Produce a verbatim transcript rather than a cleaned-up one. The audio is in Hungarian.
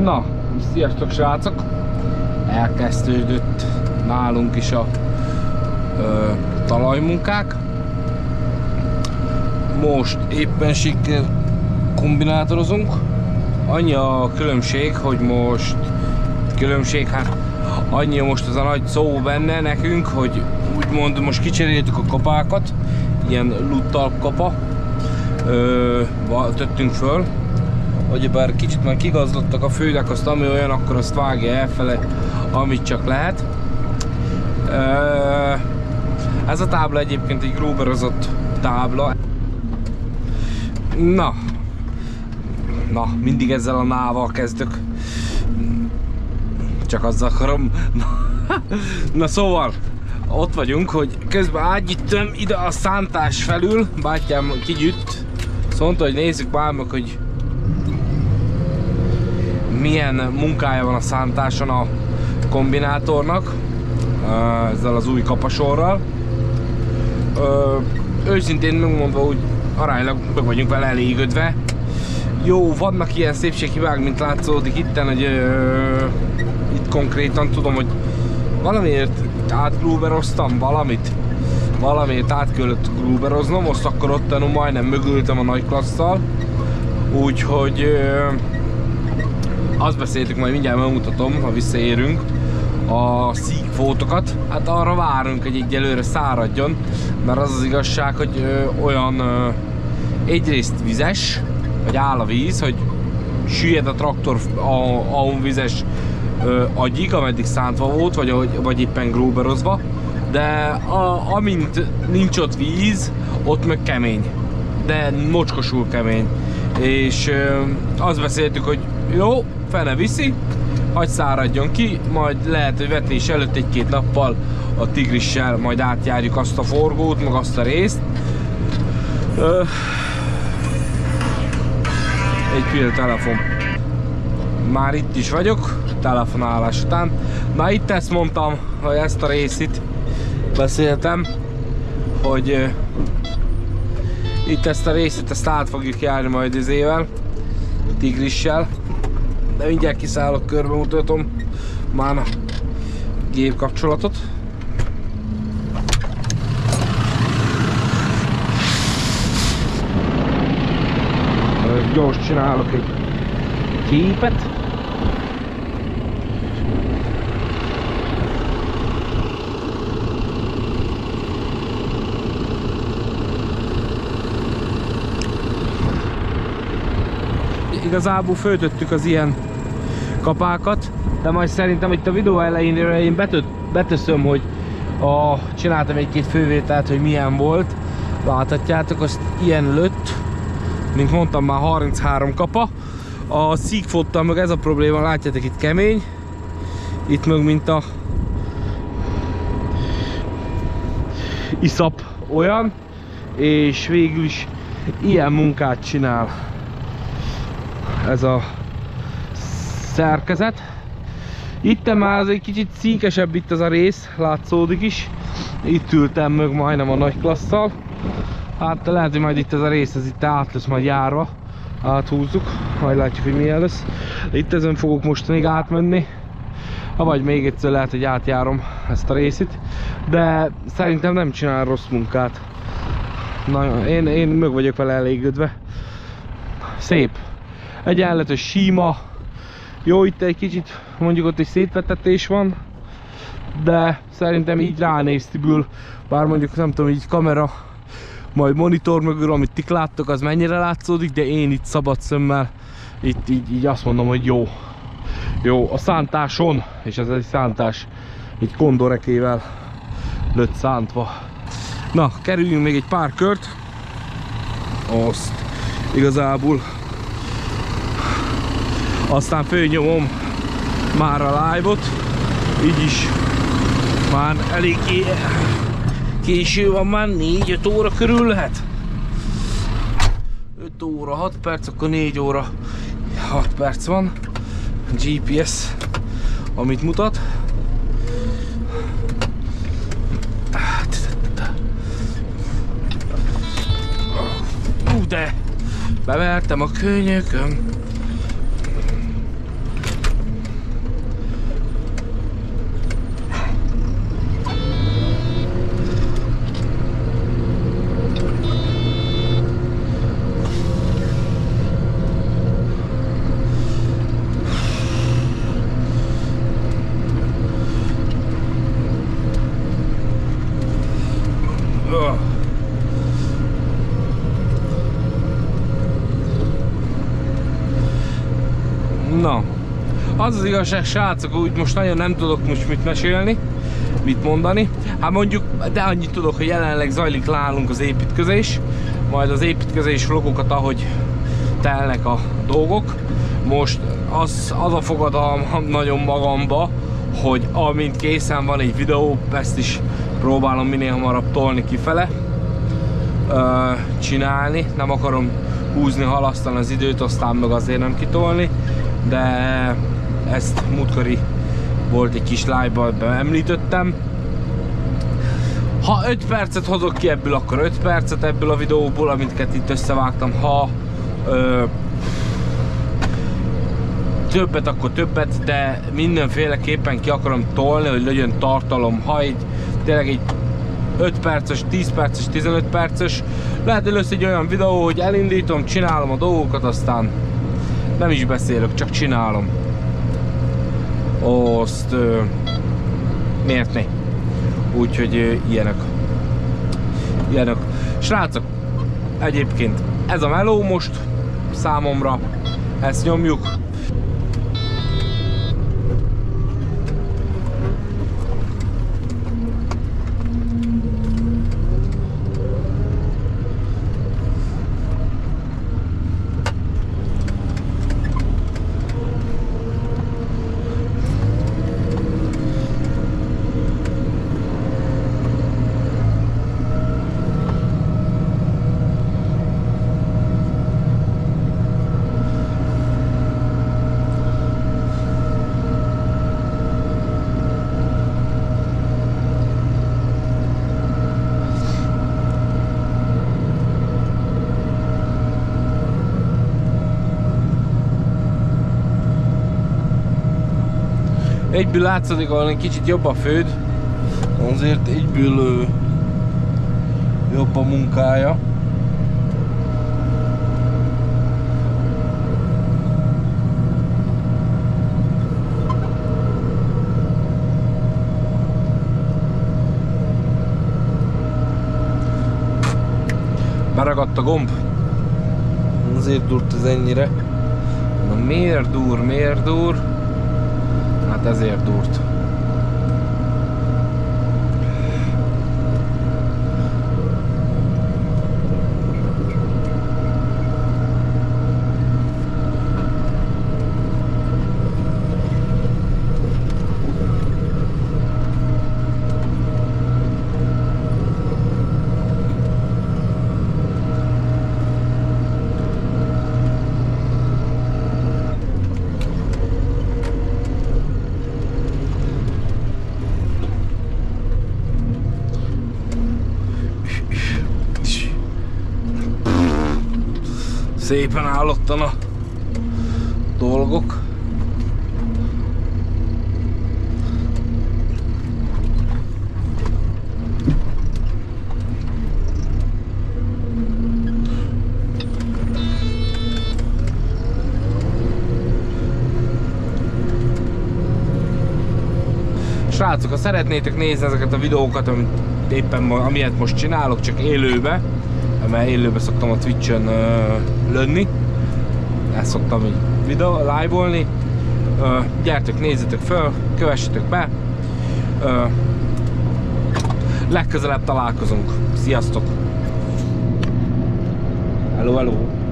Na, sziasztok srácok! Elkezdődött nálunk is a ö, talajmunkák. Most éppenséggel kombinátorozunk. Annyi a különbség, hogy most különbség, hát annyi most az a nagy szó benne nekünk, hogy úgymond most kicseréltük a kapákat, ilyen luttalp kapa ö, tettünk föl. Ugyebár kicsit már kigazlottak a főleg, azt ami olyan, akkor azt vágja elfele, amit csak lehet. Ez a tábla egyébként egy gruberozott tábla. Na, na, mindig ezzel a nával kezdök. Csak azzal akarom. Na, na szóval, ott vagyunk, hogy közben átgyűjtöm ide a szántás felül. Bátyám kigyűjt, azt mondta, hogy nézzük már meg, hogy milyen munkája van a szántáson a kombinátornak, ezzel az új kapasorral. Őszintén megmondva, úgy aránylag meg vagyunk vele elégedve. Jó, vannak ilyen szépséghibák, mint látszódik itten, hogy uh, itt konkrétan tudom, hogy valamiért átgrúberoztam valamit. Valamiért át kellett grúberoznom, most akkor ott majdnem mögültem a nagy klasszal. Úgyhogy uh, azt beszéltük, majd mindjárt megmutatom, ha visszaérünk a szígfótokat. Hát arra várunk, hogy egyelőre száradjon, mert az az igazság, hogy ö, olyan ö, egyrészt vizes, vagy áll a víz, hogy süllyed a traktor a vizes ö, agyig, ameddig szántva volt, vagy, vagy éppen gruberozva, de a, amint nincs ott víz, ott meg kemény, de mocskosul kemény. És ö, azt beszéltük, hogy jó, fene viszi, hagy száradjon ki, majd lehet, hogy vetés előtt egy-két nappal a Tigrissel majd átjárjuk azt a forgót, meg azt a részt. Ö, egy pillanat, telefon. Már itt is vagyok, telefonálás után. Na itt ezt mondtam, hogy ezt a részt beszéltem, hogy ö, itt ezt a részt, ezt át fogjuk járni majd izével, Tigrissel. De mindjárt kiszállok, körbe mutatom már a gépkapcsolatot. Gyors csinálok egy képet. Igazából föltöttük az ilyen kapákat, de majd szerintem itt a videó elején én betö betöszöm, hogy a, csináltam egy-két fővételt, hogy milyen volt. Láthatjátok, azt ilyen lőtt, mint mondtam, már harminchárom kapa. A szígfottal meg ez a probléma, látjátok, itt kemény, itt meg mint a iszap olyan, és végül is ilyen munkát csinál ez a szerkezet. Itt már az egy kicsit szíkesebb itt az a rész, látszódik is. Itt ültem meg majdnem a nagy klasszal. Hát lehet, hogy majd itt ez a rész, ez itt át lesz majd járva. Áthúzzuk, majd látjuk, hogy milyen lesz. Itt ezen fogok most még átmenni. Ha vagy még egyszer lehet, hogy átjárom ezt a részét. De szerintem nem csinál rossz munkát. Na, én, én meg vagyok vele elégedve. Szép. Egyenletes, síma. Jó, itt egy kicsit mondjuk ott egy szétvetetés van, de szerintem így ránéztiből, bár mondjuk nem tudom, így kamera, majd monitor mögül, amit ti láttok, az mennyire látszódik, de én itt szabad szemmel, itt így, így azt mondom, hogy jó. Jó, a szántáson, és ez egy szántás, egy kondorekével lőtt szántva. Na, kerüljünk még egy pár kört, azt igazából. Aztán fölnyomom már a live-ot, így is már eléggé késő van, már négy-öt óra körül lehet. öt óra, hat perc, akkor négy óra, hat perc van. gé pé es, amit mutat. Ú, de bevertem a könyököm. Az az igazság, srácok, úgy most nagyon nem tudok most mit mesélni, mit mondani. Hát mondjuk, de annyit tudok, hogy jelenleg zajlik nálunk az építkezés, majd az építkezés vlogokat, ahogy telnek a dolgok. Most az, az a fogadalmam nagyon magamba, hogy amint készen van egy videó, ezt is próbálom minél hamarabb tolni kifele, csinálni. Nem akarom húzni, halasztani az időt, aztán meg azért nem kitolni, de ezt múltkori volt egy kis live-ban, említettem. Ha öt percet hozok ki ebből, akkor öt percet ebből a videóból, amiket itt összevágtam. Ha ö, többet, akkor többet, de mindenféleképpen ki akarom tolni, hogy legyen tartalom. Ha egy tényleg egy öt perces, tíz perces, tizenöt perces, lehet először egy olyan videó, hogy elindítom, csinálom a dolgokat, aztán nem is beszélök, csak csinálom. Azt ö, miért ne? Úgyhogy ö, ilyenek. Ilyenek. Srácok, egyébként ez a meló most számomra, ezt nyomjuk. Egyből látszik, ahol egy kicsit jobb a föld, azért egyből ö, jobb a munkája. Beragadt a gomb, azért durt ez ennyire. Na miért dur, miért dur? Hát ezért durt. Szépen állottan a dolgok. Srácok, ha szeretnétek nézni ezeket a videókat, amit éppen amilyet most csinálok, csak élőbe, mert élőbe szoktam a Twitch-ön uh, lönni, ezt szoktam így videó, live-olni, uh, gyertek, nézzetek föl, kövessetek be, uh, legközelebb találkozunk, sziasztok! Hello, hello!